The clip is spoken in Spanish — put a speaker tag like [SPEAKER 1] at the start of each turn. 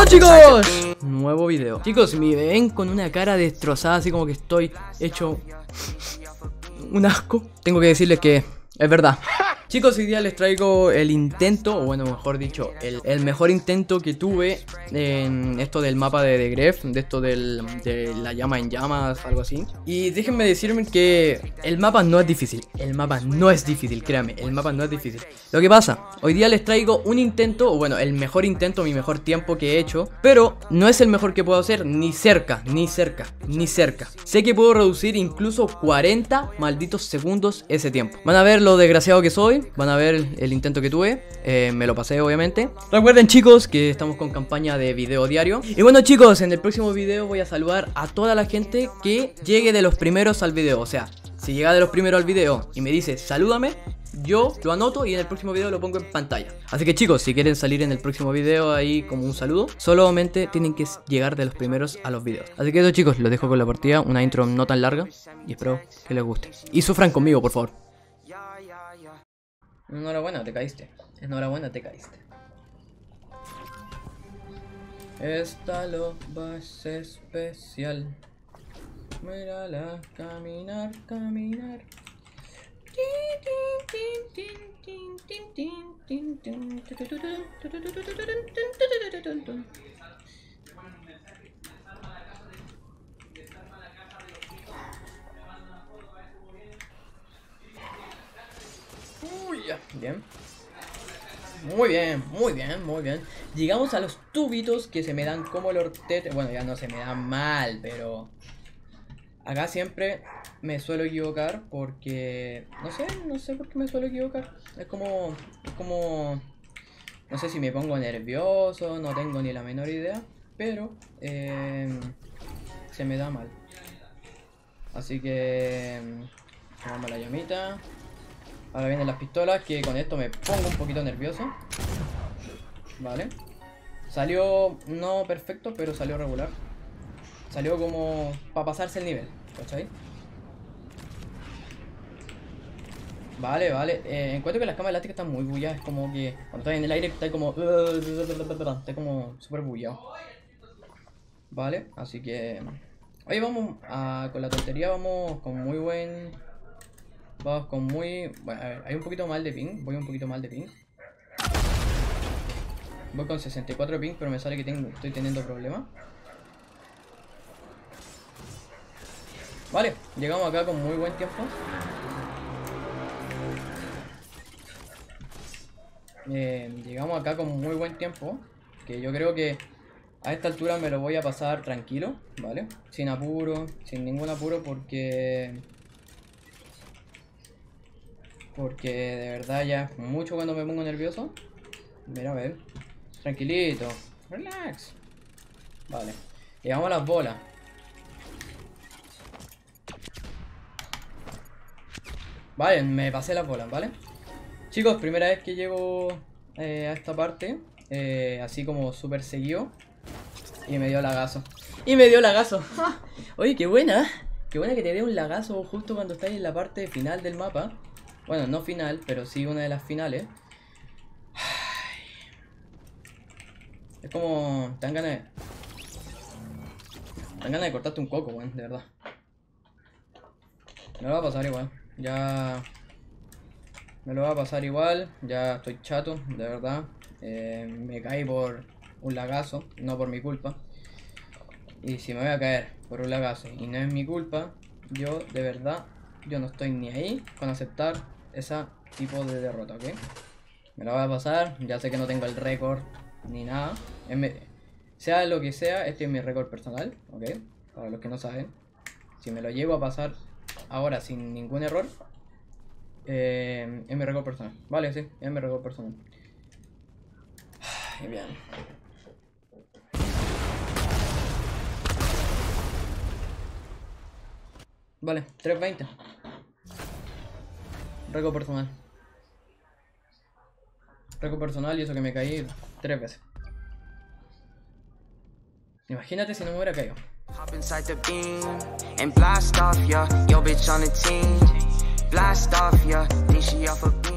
[SPEAKER 1] chicos! Nuevo video. Chicos, me ven con una cara destrozada, así como que estoy hecho un asco. Tengo que decirles que es verdad. Chicos, hoy día les traigo el intento, o bueno, mejor dicho, el mejor intento que tuve en esto del mapa de The Gref, de esto de la llama en llamas, algo así. Y déjenme decirme que el mapa no es difícil, créanme, el mapa no es difícil. Lo que pasa, hoy día les traigo un intento, o bueno, el mejor intento, mi mejor tiempo que he hecho, pero no es el mejor que puedo hacer, ni cerca. Sé que puedo reducir incluso 40 malditos segundos ese tiempo. Van a ver lo desgraciado que soy. Van a ver el intento que tuve, me lo pasé obviamente. Recuerden chicos que estamos con campaña de video diario. Y bueno chicos, en el próximo video voy a saludar a toda la gente que llegue de los primeros al video. O sea, si llega de los primeros al video y me dice salúdame, yo lo anoto y en el próximo video lo pongo en pantalla. Así que chicos, si quieren salir en el próximo video ahí como un saludo, solamente tienen que llegar de los primeros a los videos. Así que eso chicos, los dejo con la partida, una intro no tan larga y espero que les guste. Y sufran conmigo por favor. Enhorabuena, te caíste. Enhorabuena, te caíste. Esta loba es especial. Mírala caminar, caminar. Uy, ya, bien. Muy bien, muy bien, muy bien. Llegamos a los tubitos que se me dan como el hortete. Bueno, ya no se me dan mal, pero acá siempre me suelo equivocar porque no sé por qué me suelo equivocar. Es como no sé si me pongo nervioso, no tengo ni la menor idea, pero se me da mal. Así que tomamos la llamita. Ahora vienen las pistolas, que con esto me pongo un poquito nervioso. Vale. Salió no perfecto, pero salió regular. Salió como para pasarse el nivel, ¿cachai? Vale, vale. Encuentro que las camas elásticas están muy bulladas. Es como que cuando estás en el aire está como súper bullado. Vale, así que hoy vamos con la tontería, vamos con muy buen... Vamos con muy... Bueno, a ver, hay un poquito mal de ping. Voy un poquito mal de ping. Voy con 64 ping, pero me sale que estoy teniendo problemas. Vale, llegamos acá con muy buen tiempo. Llegamos acá con muy buen tiempo. Que yo creo que a esta altura me lo voy a pasar tranquilo, ¿vale? Sin apuro, sin ningún apuro porque de verdad ya es mucho cuando me pongo nervioso. Mira, a ver. Tranquilito. Relax. Vale. Llegamos a las bolas. Vale, me pasé las bolas, ¿vale? Chicos, primera vez que llego a esta parte. Así como súper seguido. Y me dio lagazo. Oye, qué buena. Qué buena que te dé un lagazo justo cuando estás en la parte final del mapa. Bueno, no final, pero sí una de las finales. Es como... Te dan ganas de cortarte un coco, weón, de verdad. Me lo va a pasar igual. Ya... Me lo va a pasar igual. Ya estoy chato, de verdad. Me caí por un lagazo, no por mi culpa. Y si me voy a caer por un lagazo y no es mi culpa, yo de verdad, yo no estoy ni ahí con aceptar ese tipo de derrota, ¿ok? Me la voy a pasar, ya sé que no tengo el récord ni nada. Sea lo que sea, este es mi récord personal, ¿ok? Para los que no saben. Si me lo llevo a pasar ahora sin ningún error, es mi récord personal. Vale, sí, es mi récord personal. Bien. Vale, 320. Récord personal. Récord personal y eso que me caí 3 veces. Imagínate si no me hubiera caído. Hop inside the beam and blast off, yeah. Yo bitch on the team. Blast off, yeah. Think she off a